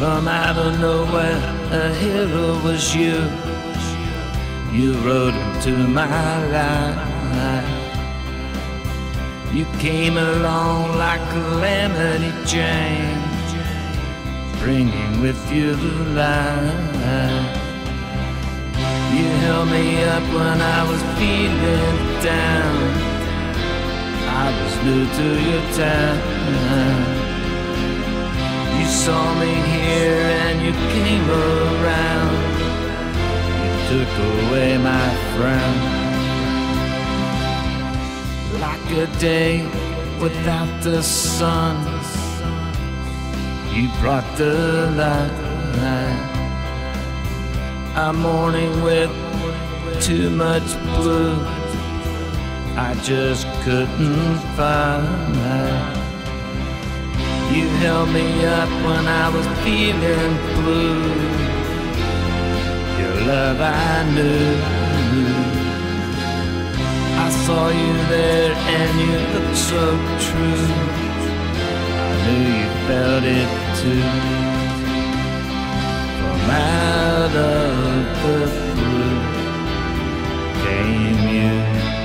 From out of nowhere, a hero was you. You rode into my life. You came along like a calamity Jane, bringing with you the light. You held me up when I was feeling down. I was new to your town. You saw me here and you came around. You took away my frown. Like a day without the sun, you brought the light. A morning with too much blue, I just couldn't find. You held me up when I was feeling blue. Your love I knew. I saw you there and you looked so true. I knew you felt it too. From out of the blue came you.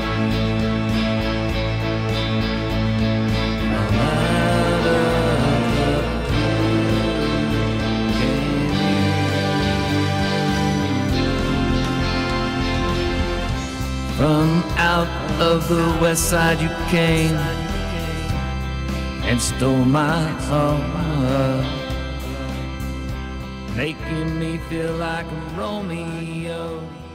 From out of the west side you came and stole my heart, making me feel like a Romeo.